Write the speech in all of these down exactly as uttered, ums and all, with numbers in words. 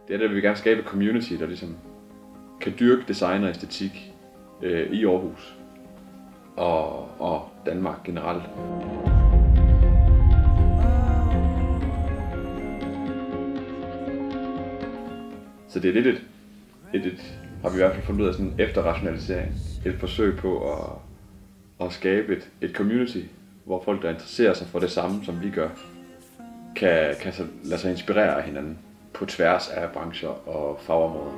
det er det, vi vil gerne skabe et community, der ligesom kan dyrke design og æstetik øh, i Aarhus og, og Danmark generelt. Så det er lidt et, et, et har vi i hvert fald fundet ud af sådan en efterrationalisering, et forsøg på at, at skabe et, et community, hvor folk, der interesserer sig for det samme, som vi gør, kan, kan så lade sig inspirere af hinanden på tværs af brancher og fagområder.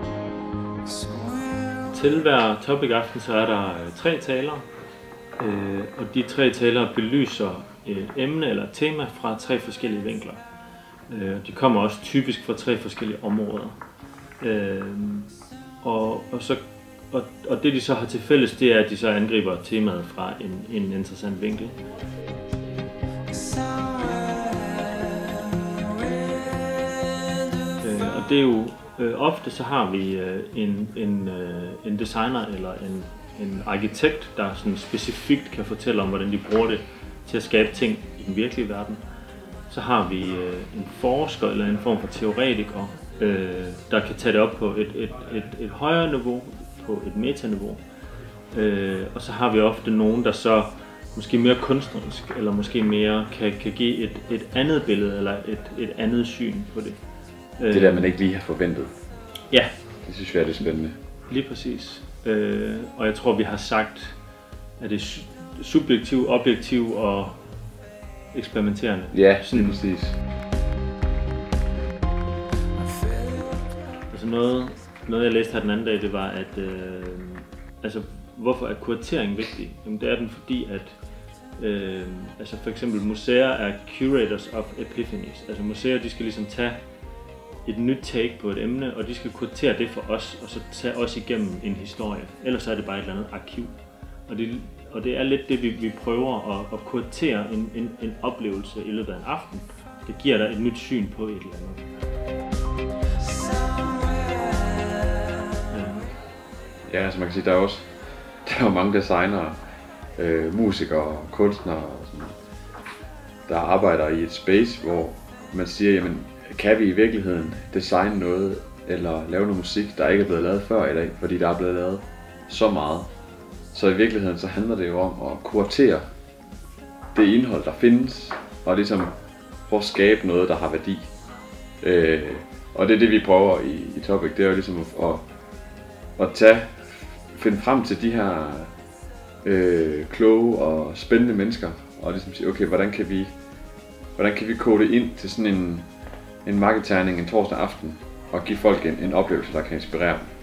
Til hver topic aften så er der øh, tre talere, øh, og de tre talere belyser et emne eller et tema fra tre forskellige vinkler. Øh, de kommer også typisk fra tre forskellige områder. Øh, og, og, så, og, og det de så har til fælles, det er, at de så angriber temaet fra en, en interessant vinkel. Øh, og det er jo øh, ofte så har vi øh, en, en, øh, en designer eller en, en arkitekt, der sådan specifikt kan fortælle om, hvordan de bruger det til at skabe ting i den virkelige verden. Så har vi øh, en forsker eller en form for teoretiker, øh, der kan tage det op på et, et, et, et højere niveau, på et metaniveau. Øh, og så har vi ofte nogen, der så måske mere kunstnerisk, eller måske mere kan, kan give et, et andet billede, eller et, et andet syn på det. Det der, man ikke lige har forventet. Ja. Det synes jeg er det spændende. Lige præcis. Øh, og jeg tror, vi har sagt, at det er subjektiv, objektiv og eksperimenterende. Ja, sådan præcis. Altså noget, noget jeg læste her den anden dag, det var, at øh, altså, hvorfor er kuratering vigtig? Jamen, det er den, fordi at øh, altså for eksempel museer er curators of epiphanies. Altså museer, de skal ligesom tage et nyt take på et emne, og de skal kuratere det for os, og så tage os igennem en historie. Ellers er det bare et eller andet arkiv. Og det, og det er lidt det, vi, vi prøver at, at kuratere en, en, en oplevelse i løbet af en aften. Det giver dig et nyt syn på et eller andet. Ja, altså man kan sige, der er også der er mange designere, øh, musikere og kunstnere, og sådan, der arbejder i et space, hvor man siger, jamen, kan vi i virkeligheden designe noget, eller lave noget musik, der ikke er blevet lavet før i dag, fordi der er blevet lavet så meget. Så i virkeligheden så handler det jo om at kuratere det indhold, der findes, og ligesom prøve at skabe noget, der har værdi. Øh, og det er det, vi prøver i, i Topic, det er jo ligesom at, at, at tage, finde frem til de her øh, kloge og spændende mennesker, og ligesom sige, okay, hvordan kan vi, hvordan kan vi kode det ind til sådan en, en markedterning en torsdag aften, og give folk en, en oplevelse, der kan inspirere dem.